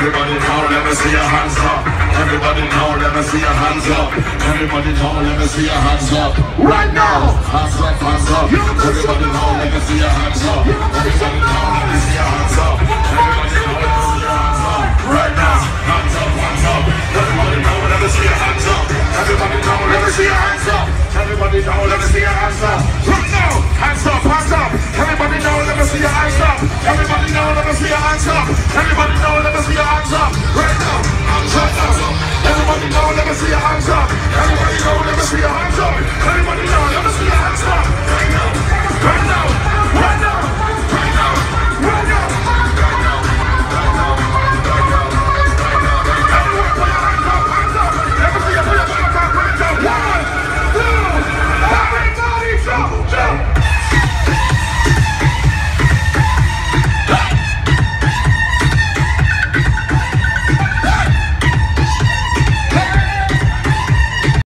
Everybody now, let me see your hands up. Everybody now, let me see your hands up. Everybody now, let me see your hands up. Right now, hands up, hands up. Everybody now, let me see your hands up. Everybody now, let me see your hands up. Everybody now, let me see your hands up. Right now, hands up, hands up. Everybody now, let me see your hands up. Everybody now, let me see your hands up. Everybody now, let me see your hands up. Right now, hands up.